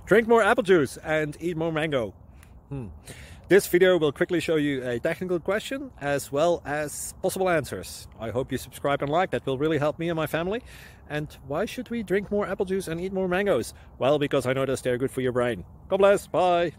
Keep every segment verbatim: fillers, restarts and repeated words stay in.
Drink more apple juice and eat more mango. Hmm. This video will quickly show you a technical question as well as possible answers. I hope you subscribe and like, that will really help me and my family. And why should we drink more apple juice and eat more mangoes? Well, because I noticed they're good for your brain. God bless, bye!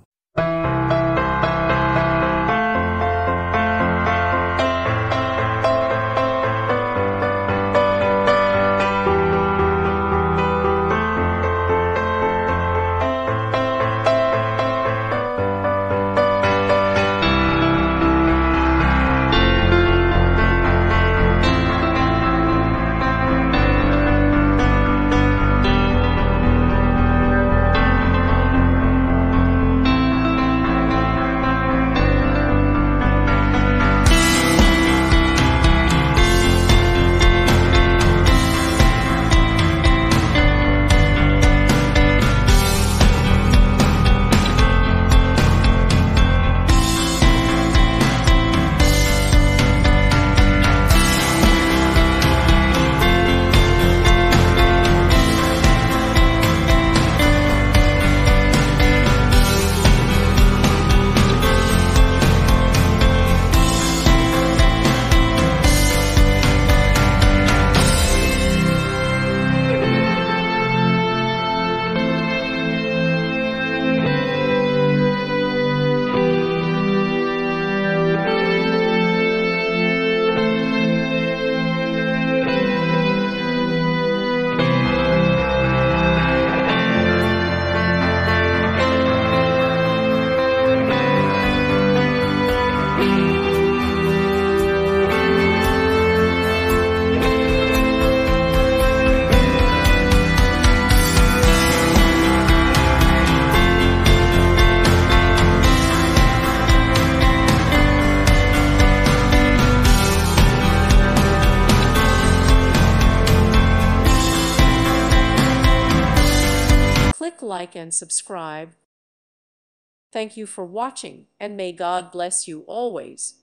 Click like and subscribe. Thank you for watching, and may God bless you always.